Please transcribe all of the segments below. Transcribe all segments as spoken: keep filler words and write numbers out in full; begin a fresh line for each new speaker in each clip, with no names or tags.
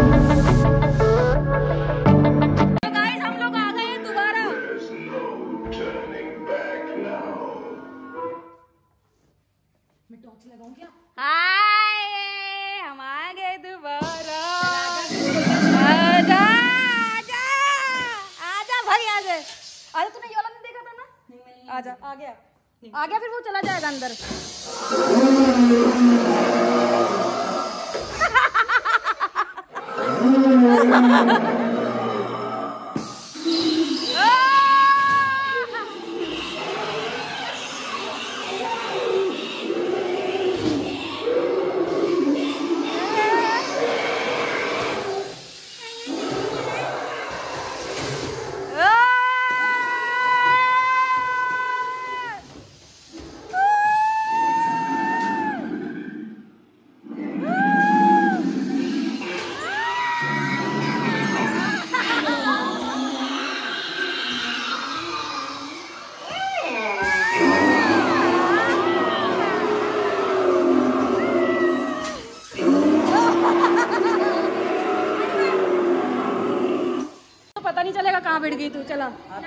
हाय हम आ गए दोबारा। आजा आजा आजा भाई आजा। अरे तूने ये वाला नहीं देखा था ना? आजा आ गया आ गया फिर वो चला जाएगा अंदर। पता नहीं चलेगा कहाँ बैठ गई तू। चला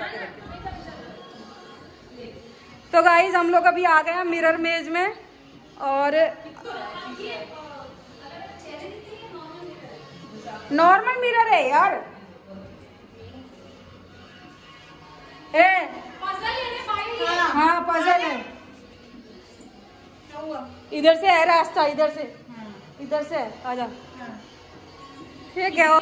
तो गाइस हम लोग अभी आ गए हैं मिरर मेज में और नॉर्मल मिरर है यार। ए हाँ पजल है। इधर से है रास्ता, इधर से इधर से है। आजा ठीक है।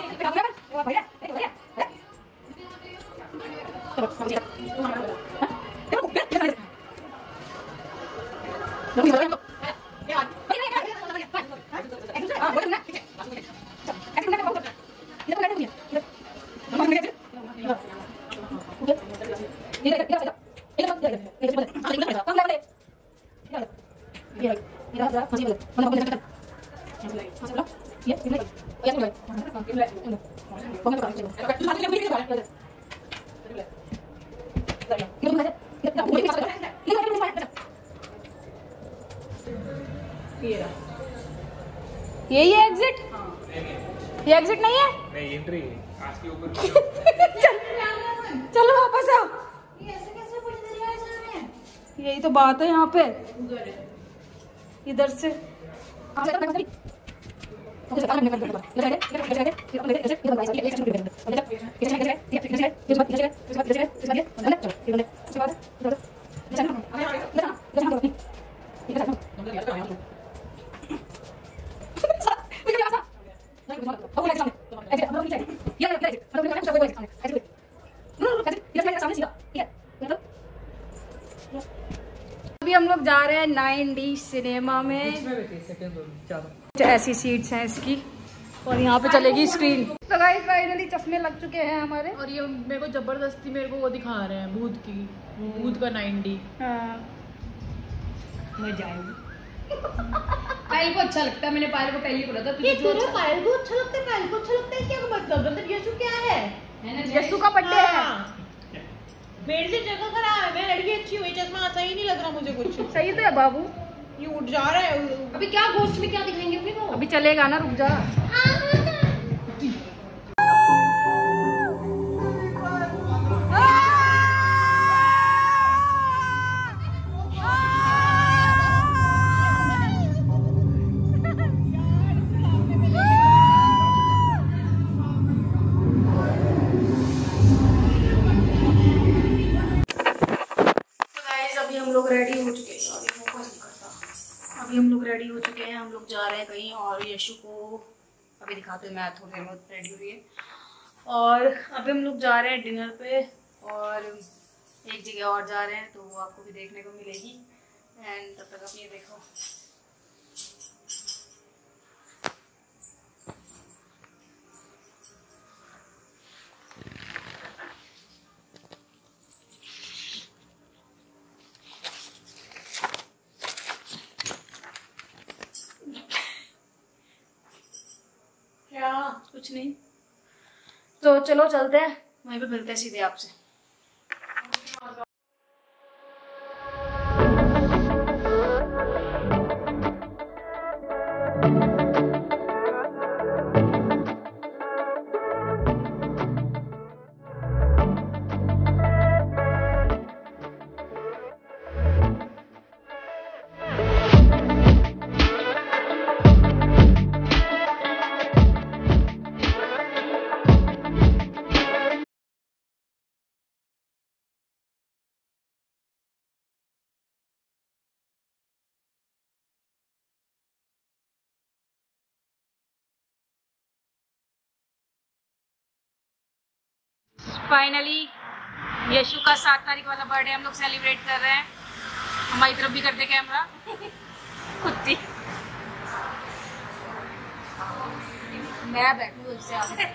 यही है एग्जिट? ये एग्जिट नहीं है?
नहीं एंट्री है। कांच के ऊपर
चलो वापस आओ। यही तो बात है यहाँ पे। इधर से अभी हम लोग जा रहे हैं नाइन डी सिनेमा में। कुछ ऐसी सीट्स हैं इसकी और यहाँ पे चलेगी स्क्रीन। तो गाइस फाइनली चश्मे लग चुके हैं हमारे
और ये मेरे को जबरदस्ती मेरे को वो दिखा रहे हैं भूत की भूत का नाइन डी।
हाँ
मजा आएगी।
पायल को अच्छा लगता है। मैंने पायल को पहले बोला था
ये तुझे पायल को अच्छा लगता है? पायल को अच्छा लगता है क्या मतलब? मतलब यशु क्या है?
यशु का बर्थडे है।
मेरे से जगह खराब है। मैं लड़की अच्छी हुई, चश्मा सही नहीं लग रहा मुझे कुछ।
सही तो है बाबू।
ये उठ जा रहा है
अभी। क्या गोश्त में क्या दिखाएंगे अपने को?
अभी चलेगा ना, रुक जा। अभी हम लोग रेडी हो चुके हैं। अभी फोकस नहीं करता। अभी हम लोग रेडी हो चुके हैं। हम लोग जा रहे हैं कहीं और यशु को अभी दिखाते हैं। मैं थोड़ी देर में रेडी हुई है और अभी हम लोग जा रहे हैं डिनर पे और एक जगह और जा रहे हैं तो वो आपको भी देखने को मिलेगी। एंड तब तक आप ये देखो। कुछ नहीं तो चलो चलते हैं, वहीं पे मिलते हैं सीधे आपसे। फाइनली यशु का सात तारीख वाला बर्थडे हम लोग सेलिब्रेट कर रहे हैं। हमारी तरफ भी कर दे कैमरा। कुत्ती मैं बैठू इससे आगे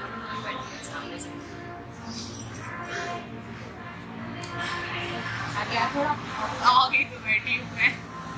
आगे थोड़ा आगे तो बैठी हूँ मैं।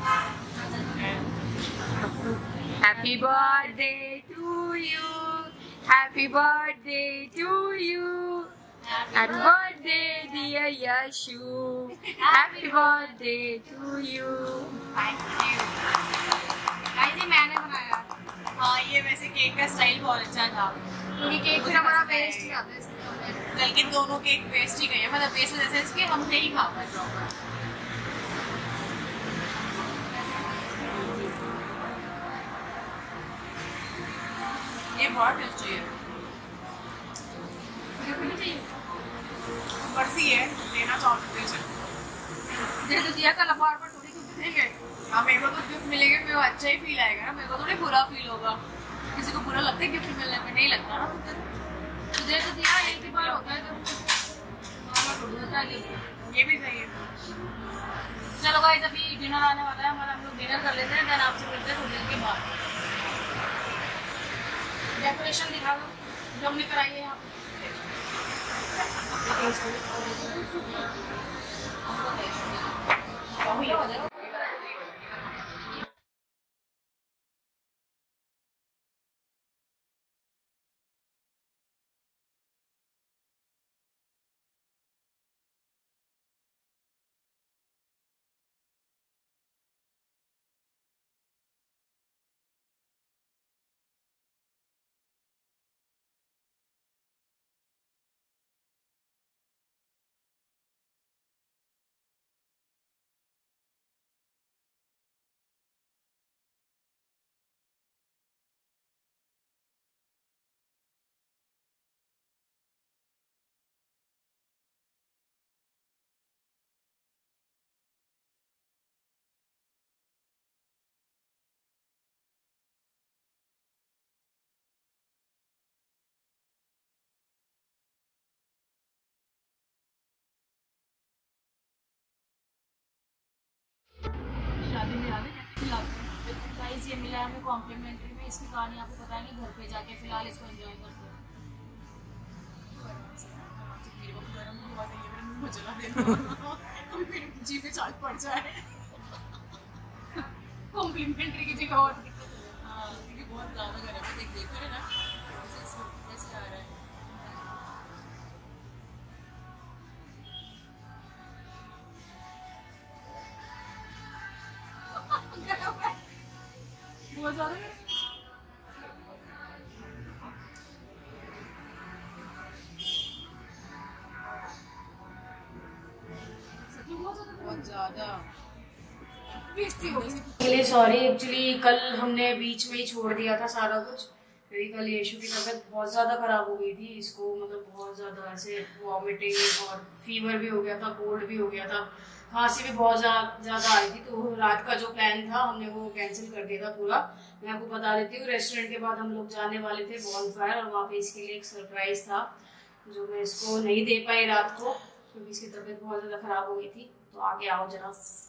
Happy birthday to you, happy birthday to you, happy birthday dear Yashu, happy birthday to you. Thank you. जी मैंने बनाया। हाँ ये वैसे केक का स्टाइल बहुत अच्छा था क्योंकि केक थोड़ा बड़ा वेस्ट ही आता है, बल्कि दोनों केक वेस्ट ही गए हैं, मतलब वेस्ट जैसे इसके हम नहीं खा पाए प्रॉपर। ये बहुत टेस्टी है। बर्फी है, लेना चाहो तो दे सकते। दे तो दिया कल बार बार थोड़ी कुछ देंगे। हाँ मेरे को तो गिफ्ट मिलेगा, मेरे को अच्छा ही फील आएगा ना, मेरे को थोड़ी बुरा फील होगा। किसी को बुरा लगता है गिफ्ट मिलने में, नहीं लगता ना। तो दे तो दिया, एक ही बार होता है तो थोड़ी होता है गिफ्ट। ये भी सही है। चलो गाइस अभी डिनर आने वाला है हमारा, हम लोग डिनर कर लेते हैं, देन आपसे मिलते हैं थोड़ी देर के बाद। डेकोरेशन दिखा दो जो हमने कराई है यहाँ पे। शादी में याद है कैसे खिलाते हैं गाइस। ये मिला है हमें कॉम्प्लीमेंट्री में, इसकी कहानी आपको बताएंगे घर पे जाके, फिलहाल इसको एंजॉय करते हैं। जी पे चार्ज पड़ जाए कॉम्प्लीमेंट्री की जगह और क्योंकि बहुत ज़्यादा गर्म है, देख देख रहे ना कैसे आ रहा है। बहुत ज़्यादा बहुत ज़्यादा सॉरी। एक्चुअली कल हमने बीच में ही छोड़ दिया था सारा कुछ, क्योंकि कल यशु की तबीयत बहुत ज़्यादा ख़राब हो गई थी। इसको मतलब बहुत ज़्यादा ऐसे वॉमिटिंग और फीवर भी हो गया था, कोल्ड भी हो गया था, खांसी भी बहुत ज़्यादा आई थी। तो रात का जो प्लान था हमने वो कैंसिल कर दिया था पूरा। मैं आपको बता देती हूँ, रेस्टोरेंट के बाद हम लोग जाने वाले थे बॉनफायर, और वहाँ पे इसके लिए एक सरप्राइज था जो मैं इसको नहीं दे पाई रात को क्योंकि इसकी तबीयत बहुत ज़्यादा ख़राब हो गई थी। तो आगे आओ जरा।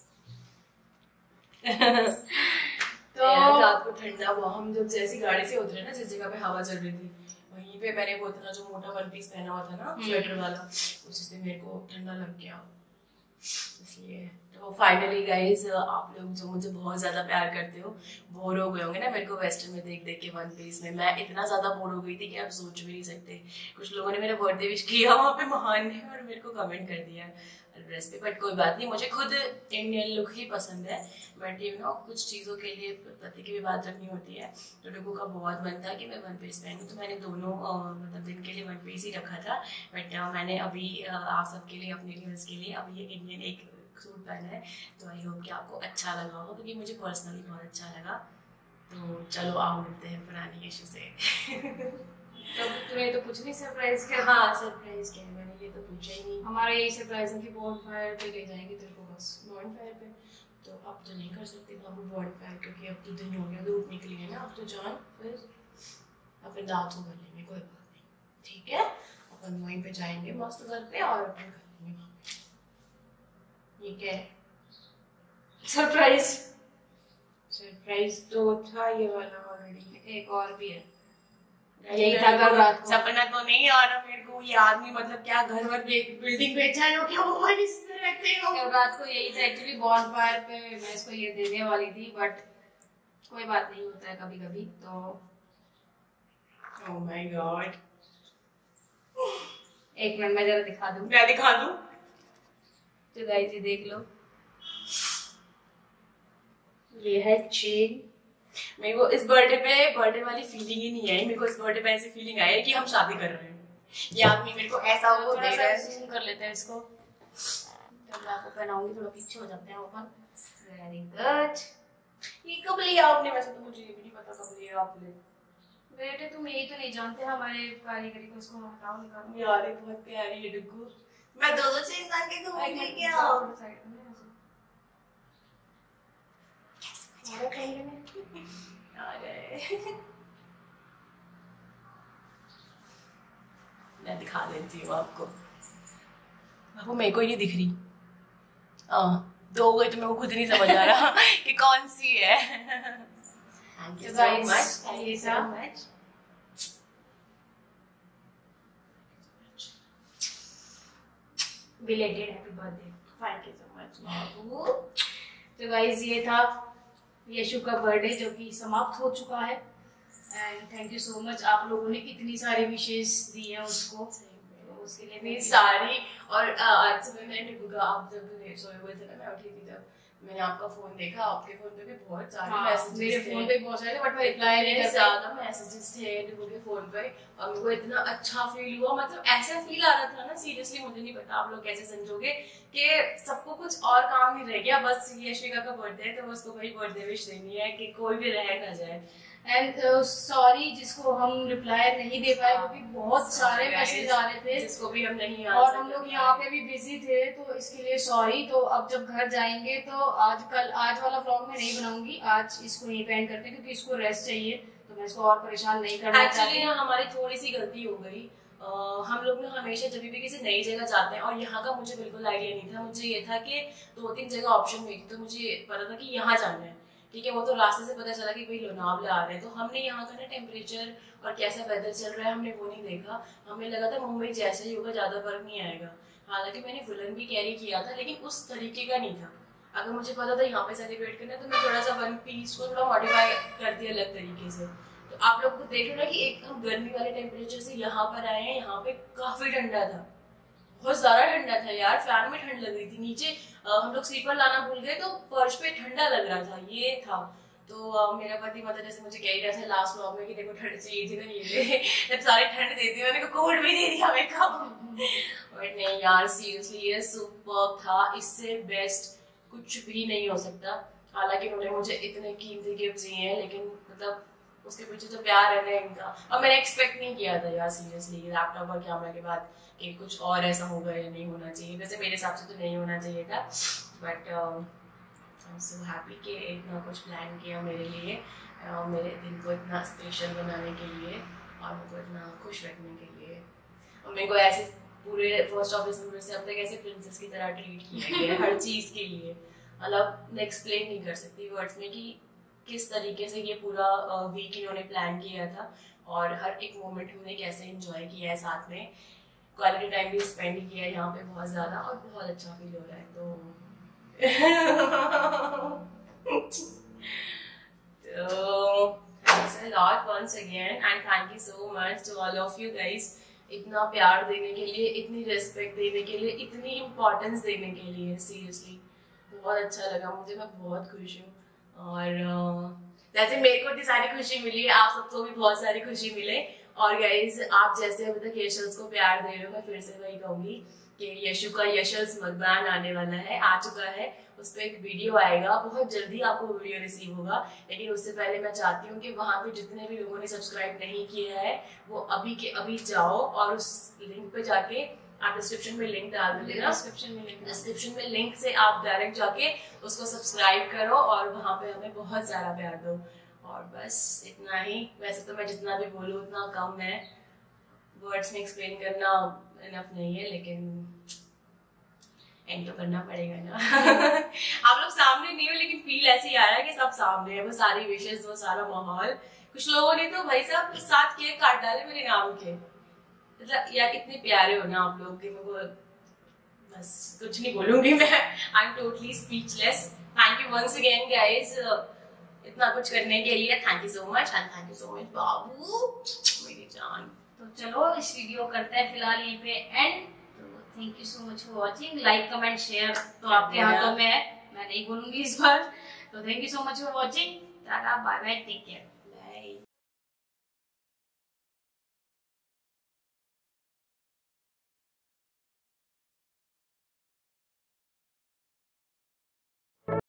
तो रात को ठंडा हुआ, हम जब जैसी गाड़ी से उतरे ना, जिस जगह पे हवा चल रही थी वहीं पे मैंने वो इतना जो मोटा वन पीस पहना हुआ था ना स्वेटर वाला, उससे मेरे को ठंडा लग गया इसलिए। तो फाइनली गाइज आप लोग जो मुझे बहुत ज्यादा प्यार करते हो, बोर हो गए होंगे ना मेरे को वेस्टर्न में देख देख के वन पीस में। मैं इतना ज्यादा बोर हो गई थी कि आप सोच भी नहीं सकते। कुछ लोगों ने मेरा बर्थडे विश किया वहाँ पे महान ने, और मेरे को कमेंट कर दिया ड्रेस पे, बट कोई बात नहीं, मुझे खुद इंडियन लुक ही पसंद है। बट यू नो कुछ चीज़ों के लिए पति की भी बात रखनी होती है। तो लोगों का बहुत मन था कि मैं वन पीस पहनूँ, तो मैंने दोनों मतलब दिन के लिए वन पीस ही रखा था। बट मैंने अभी आप सबके लिए, अपने व्यूअर्स के लिए अभी ये इंडियन एक सूट पहना है। तो आई होप कि आपको अच्छा लगा होगा, क्योंकि मुझे पर्सनली बहुत अच्छा लगा। तो चलो आओ मिलते हैं पुरानी यशु से।
तो तूने तो कुछ नहीं सरप्राइज किया?
हाँ सरप्राइज किया मैंने, ये तो पूछा ही नहीं।
हमारा यही सरप्राइज है कि बॉनफायर पे ले जाएंगे तेरे को, बस
बॉनफायर पे। तो अब तो नहीं कर सकते बाबू बॉनफायर, क्योंकि अब तो दिन हो गया, धूप निकली है ना। अब तो जान फिर अपने दांतों कर लेंगे, कोई बात नहीं, ठीक है। अपन वहीं पे जाएंगे मस्त घर पे और अपन करेंगे वहाँ पे। ठीक है, सरप्राइज सरप्राइज तो था ये वाला ऑलरेडी,
एक और भी है, यही था कल रात को।
सपना तो नहीं आ रहा मेरे को, ये आदमी मतलब क्या घर वर बिल्डिंग बेचा है क्या, वो वाली इसमें रहते हो।
कल रात को यही था एक्चुअली, बॉनफायर पे मैं इसको ये देने वाली थी, बट कोई बात नहीं, होता है कभी कभी। तो
ओह माय गॉड,
एक मिनट मैं जरा दिखा दूं।
मैं दिखा दूं?
तो गाइस ये देख लो, ये है चेन।
मेरे को इस बर्थडे पे बर्थडे वाली फीलिंग ही नहीं आई, मेरे को इस बर्थडे पे ऐसी फीलिंग आई कि हम शादी कर रहे हैं। ये आदमी मेरे को ऐसा वो
थोड़ा
दे
सा
रहा है।
जूम कर लेते हैं इसको, जब मैं आपको पहनाऊंगी थोड़ा पीछे हो जाते हैं ओपन। Very good.
ये कब लिया आपने? वैसे तो मुझे ये भी नहीं पता कब लिया आपने।
बेटे तुम यही तो नहीं जानते हमारे कारीगरी को, इसको हटाओ निकालो।
यार ये बहुत प्यारी है डुग्गू, मैं दो दो चेन डाल के घूमूंगी क्या?
साइड में ऐसे कहेंगे ना।
मैं दिखा देती हूँ आपको, वो मेरे को ही नहीं दिख रही। हाँ, दो गई तो मेरे को खुद नहीं समझ आ रहा कि कौन सी है। Thank you so much. Thank you so much.
Belated happy birthday.
Thank you so much, बाबू।
तो गाइस ये था यशु का बर्थडे जो कि समाप्त हो चुका है, and thank you so much, आप लोगों ने इतनी सारी विशेष दी हैं उसको, तो उसके लिए
इतनी सारी। और आज सुबह मैंने डुग्गू, आप जब सोए हुए थे ना, मैं उठी थी तब मैंने आपका फोन देखा, आपके फोन पे भी बहुत सारे
हाँ,
मैसेजेस
मेरे
थे।
फोन पे बहुत सारे, बट मैं रिप्लाई नहीं कर पाई।
ज्यादा मैसेजेस थे डुग्गू के फोन पे, और मेरे को इतना अच्छा फील हुआ, मतलब ऐसा फील आ रहा था ना, सीरियसली मुझे नहीं पता आप लोग कैसे समझोगे कि सबको कुछ और काम नहीं रह गया, बस यशविका का बर्थडे है तो उसको वही बर्थडे विश देनी है कि कोई भी रह ना जाए।
एंड सॉरी uh, जिसको हम रिप्लाई नहीं दे पाए, क्योंकि बहुत सारे मैसेज आ रहे थे,
जिसको भी हम नहीं
और हम लोग यहाँ पे भी बिजी थे, तो इसके लिए सॉरी। तो अब जब घर जाएंगे तो आज कल आज वाला व्लॉग में नहीं बनाऊंगी, आज इसको यहीं पे एंड करते हैं क्योंकि इसको रेस्ट चाहिए, तो मैं इसको और परेशान नहीं करना चाहती।
एक्चुअली ना हमारी थोड़ी सी गलती हो गई। Uh, हम लोग ना हमेशा जब भी किसी नई जगह जाते हैं, और यहाँ का मुझे बिल्कुल आइडिया नहीं था, मुझे ये था कि दो तीन जगह ऑप्शन हुई थी, तो मुझे पता था कि यहाँ जाना है, ठीक है। वो तो रास्ते से पता चला कि भाई लोनावला आ रहे हैं, तो हमने यहाँ का ना टेम्परेचर और कैसा वेदर चल रहा है हमने वो नहीं देखा, हमें लगा था मुंबई जैसा ही होगा, ज्यादा फर्क नहीं आएगा। हालांकि मैंने वुलन भी कैरी किया था, लेकिन उस तरीके का नहीं था। अगर मुझे पता था यहाँ पे सेलिब्रेट करना है तो मैं थोड़ा सा वन पीस को थोड़ा मॉडिफाई कर दिया अलग तरीके से। तो आप लोग को देख रहे हो ना कि एक हम गर्मी वाले टेम्परेचर से यहाँ पर आए हैं, यहाँ पे काफी ठंडा था, बहुत ज्यादा ठंडा था यार, फैन में ठंड लग रही थी। नीचे आ, हम लोग स्लीपर लाना भूल गए तो फर्श पे ठंडा लग रहा था, ये था। तो आ, मेरा पति मतलब जैसे मुझे कह ही रहा था लास्ट व्लॉग में कि देखो ठंड चाहिए थी ना, ये जब सारी ठंड देती मैंने को कोल्ड भी दे दिया मेरे को। बट नहीं यार, सीरियसली ये सुपर्ब था, इससे बेस्ट कुछ भी नहीं हो सकता। हालांकि उन्होंने मुझे इतने कीमती गिफ्ट दिए हैं, लेकिन मतलब उसके पीछे जो प्यार है ना इनका, और मैंने एक्सपेक्ट नहीं किया था यार सीरियसली लैपटॉप और कैमरा के बाद कि कुछ और ऐसा होगा या नहीं होना चाहिए। वैसे मेरे हिसाब से तो नहीं होना चाहिए था, but I am so happy कि इतना कुछ प्लान किया मेरे लिए, uh, मेरे दिन को इतना स्पेशल बनाने के लिए और मेरे को इतना खुश रखने के लिए। और मेरे को ऐसे पूरे फर्स्ट ऑफ दिसंबर से अब तक ऐसे प्रिंसेस की तरह ट्रीट किया गया हर चीज़ के लिए, मतलब मैं एक्सप्लेन नहीं कर सकती वर्ड्स में कि किस तरीके से ये पूरा वीक इन्होंने प्लान किया था, और हर एक मोमेंट हमने कैसे एंजॉय किया है, साथ में क्वालिटी टाइम भी स्पेंड किया है यहाँ पे बहुत ज़्यादा, और बहुत अच्छा फील हो रहा है। तो तो thanks a lot once again and thank you so much to all of you guys, इतना प्यार देने के लिए, इतनी रिस्पेक्ट देने के लिए, इतनी इम्पोर्टेंस देने के लिए। सीरियसली बहुत अच्छा लगा मुझे, मैं बहुत खुश हूँ। और जैसे मेरे को इतनी सारी खुशी मिली, आप सबको भी बहुत सारी खुशी मिले। और गाइज आप जैसे अभी तक यशल्स को प्यार दे रहे हो, मैं फिर से वही कहूंगी कि यशु का यशल्स मकबान आने वाला है, आ चुका है, उस पर एक वीडियो आएगा, बहुत जल्दी आपको वीडियो रिसीव होगा। लेकिन उससे पहले मैं चाहती हूँ कि वहाँ पे जितने भी लोगों ने सब्सक्राइब नहीं किया है वो अभी के अभी जाओ और उस लिंक पे जाके, आप डिस्क्रिप्शन में लिंक डाल देना, डिस्क्रिप्शन में लिंक डिस्क्रिप्शन में लिंक से आप डायरेक्ट जाके उसको सब्सक्राइब करो और वहाँ पे हमें बहुत सारा प्यार दो। और बस इतना ही, वैसे तो मैं जितना भी बोलूँ उतना कम है, वर्ड्स में एक्सप्लेन करना इनफ नहीं है, लेकिन एंड तो करना पड़ेगा ना। आप लोग सामने नहीं हो लेकिन फील ऐसे ही आ रहा है कि सब सामने है, वो सारी विशेष, वो सारा माहौल। कुछ लोगों ने तो भाई साहब साथ केक काट डाले मेरे नाम के, मतलब यार इतने प्यारे हो ना आप लोग कि मेरे को बस कुछ नहीं बोलूंगी मैं। I am totally speechless. Thank you once again guys इतना कुछ करने के लिए। Thank you so much and thank you so much बाबू मेरी जान।
तो चलो इस वीडियो करते हैं फिलहाल यहीं पे end. Thank you so much for watching. Like comment share तो आपके हाथों में है, मैं नहीं बोलूंगी इस बार। तो thank you so much for watching. Tata bye bye, take care.